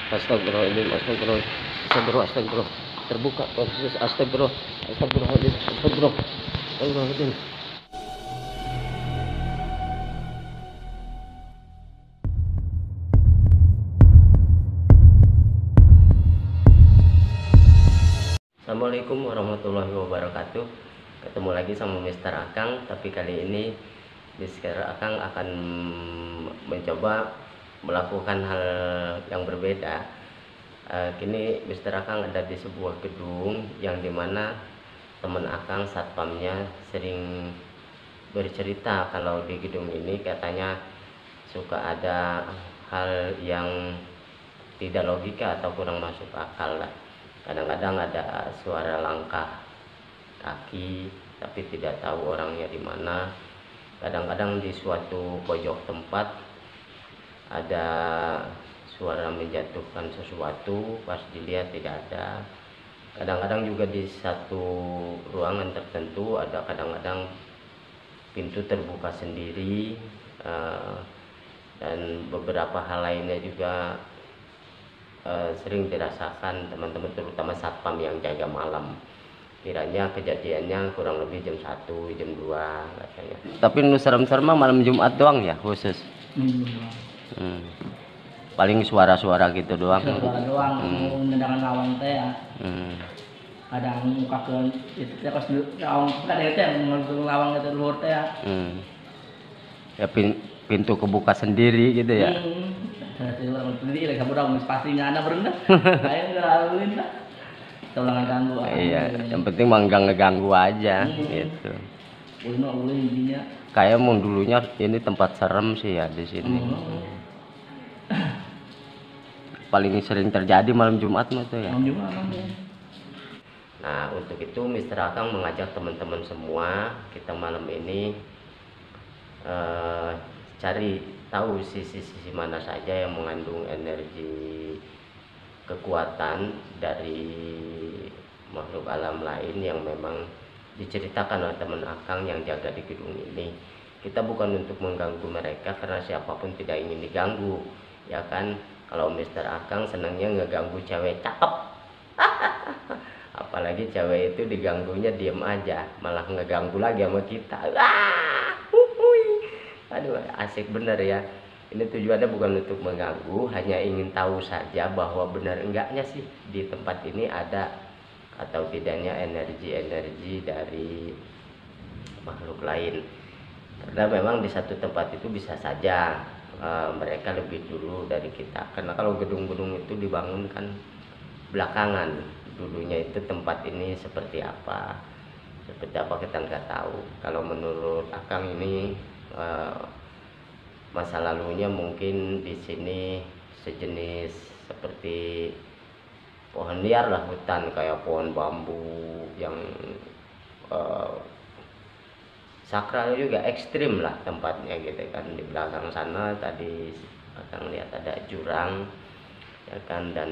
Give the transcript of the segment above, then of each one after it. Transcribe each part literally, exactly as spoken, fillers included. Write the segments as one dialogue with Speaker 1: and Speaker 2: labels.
Speaker 1: Astagfirullahaladzim, astagfirullah, astagfirullah, astagfirullah. Terbuka, astagfirullah, astagfirullah, astagfirullahaladzim, astagfirullah, astagfirullahaladzim. Assalamualaikum warahmatullahi wabarakatuh. Ketemu lagi sama Mister Akang, tapi kali ini Mister Akang akan mencoba melakukan hal yang berbeda. Uh, kini Mister Akang ada di sebuah gedung yang dimana teman Akang satpamnya sering bercerita kalau di gedung ini katanya suka ada hal yang tidak logika atau kurang masuk akal lah. Kadang-kadang ada suara langkah kaki tapi tidak tahu orangnya di mana. Kadang-kadang di suatu pojok tempat ada suara menjatuhkan sesuatu, pas dilihat tidak ada. Kadang-kadang juga di satu ruangan tertentu ada kadang-kadang pintu terbuka sendiri, uh, dan beberapa hal lainnya juga uh, sering dirasakan teman-teman, terutama satpam yang jaga malam. Kiranya kejadiannya kurang lebih jam satu, jam dua katanya. Tapi nu serem-serem malam Jumat doang ya khusus? Hmm. Paling suara-suara gitu doang.
Speaker 2: Suara doang,
Speaker 1: hmm.
Speaker 2: Nendangan lawang teh ya. Hmm. Kadang muka ke itu teh pas lawang kan teh ngulung lawang itu luhur teh ya. Hmm.
Speaker 1: Ya pin, pintu kebuka sendiri gitu ya.
Speaker 2: Hmm. Sendiri lagi budak pastinya anak berendah. Kayak ngelaluin lah. Tolong ganggu.
Speaker 1: Iya, yang penting mah enggak ngeganggu aja hmm. gitu.
Speaker 2: Ulun ulun intinya.
Speaker 1: Kayak mau dulunya ini tempat serem sih ya di sini. Hmm. Paling sering terjadi malam Jumat mah tuh ya. Malam Jumat. Nah, untuk itu Mister Akang mengajak teman-teman semua kita malam ini uh, cari tahu sisi-sisi mana saja yang mengandung energi kekuatan dari makhluk alam lain yang memang diceritakan oleh teman Akang yang jaga di gedung ini. Kita bukan untuk mengganggu mereka karena siapapun tidak ingin diganggu, ya kan? Kalau Mister Akang senangnya ngeganggu cewek cakep. Apalagi cewek itu diganggunya diem aja, malah ngeganggu lagi sama kita. Ah, aduh, asik bener ya. Ini tujuannya bukan untuk mengganggu, hanya ingin tahu saja bahwa benar enggaknya sih di tempat ini ada atau tidaknya energi-energi dari makhluk lain. Karena memang di satu tempat itu bisa saja uh, mereka lebih dulu dari kita. Karena kalau gedung-gedung itu dibangun kan belakangan, dulunya itu tempat ini seperti apa, seperti apa kita nggak tahu. Kalau menurut Akang ini uh, masa lalunya mungkin di sini sejenis seperti pohon liar lah, hutan kayak pohon bambu yang uh, sakral juga, ekstrim lah tempatnya gitu kan. Di belakang sana tadi akan lihat ada jurang ya kan, dan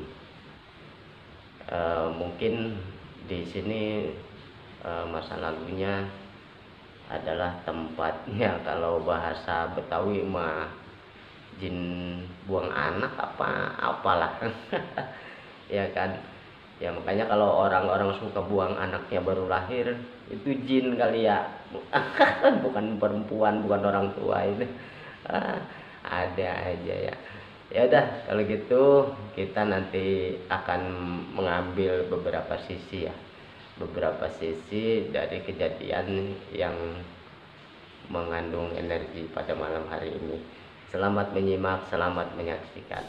Speaker 1: uh, mungkin di sini uh, masa lalunya adalah tempatnya kalau bahasa Betawi mah jin buang anak apa apalah. Ya kan, ya makanya kalau orang-orang suka buang anaknya baru lahir itu jin kali ya. Bukan perempuan, bukan orang tua ini. Ah, ada aja ya. Ya udah, kalau gitu kita nanti akan mengambil beberapa sisi ya, beberapa sisi dari kejadian yang mengandung energi pada malam hari ini. Selamat menyimak, selamat menyaksikan.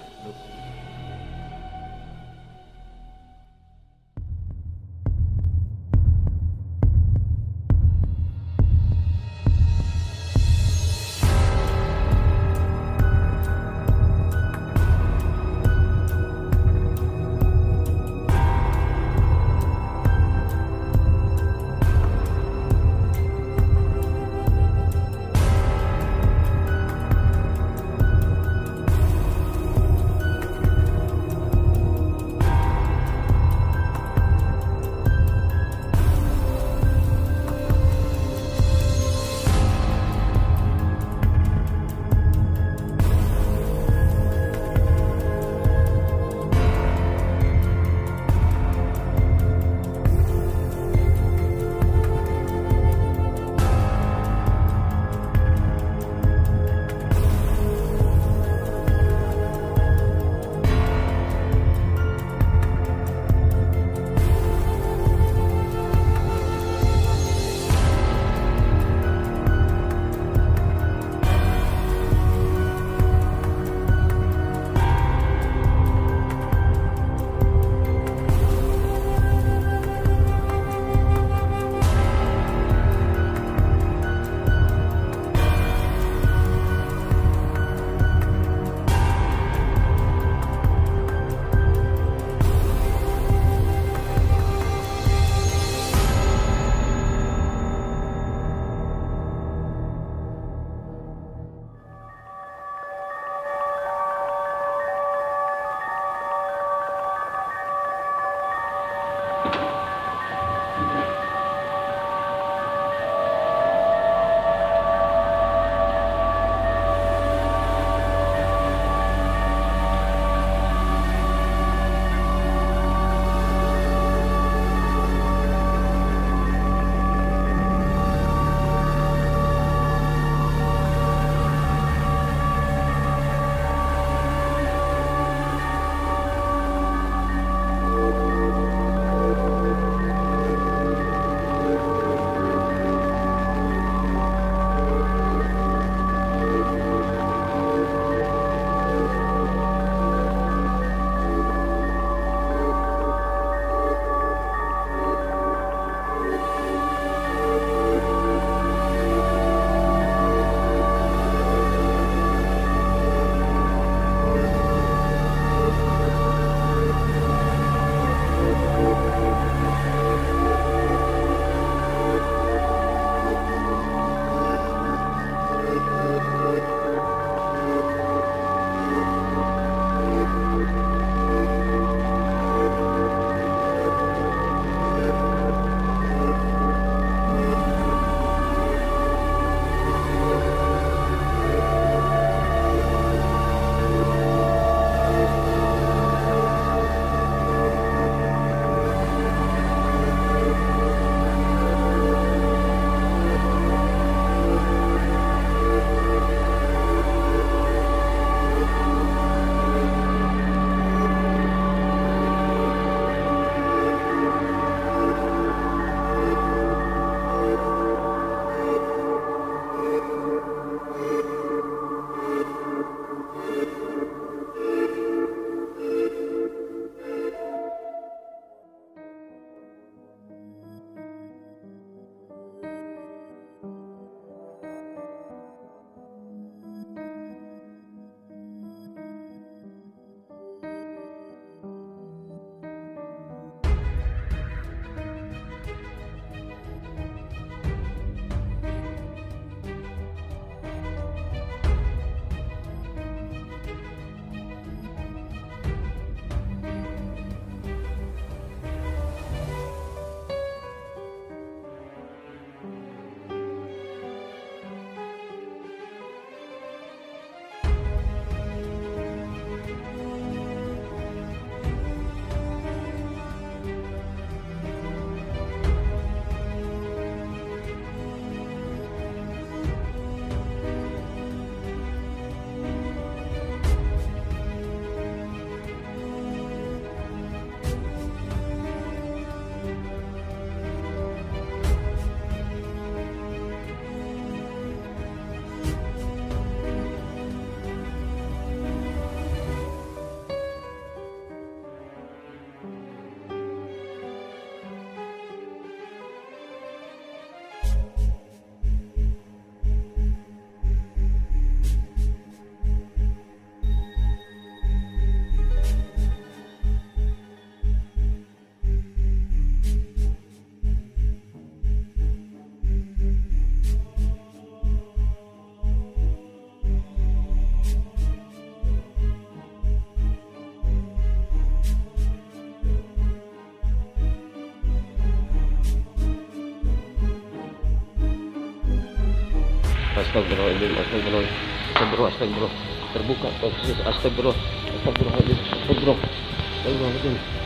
Speaker 1: Astagfirullahaladzim, astagfirullah, astagfirullah, astagfirullah, terbuka, astagfirullah, astagfirullah, astagfirullah, astagfirullah, astagfirullah.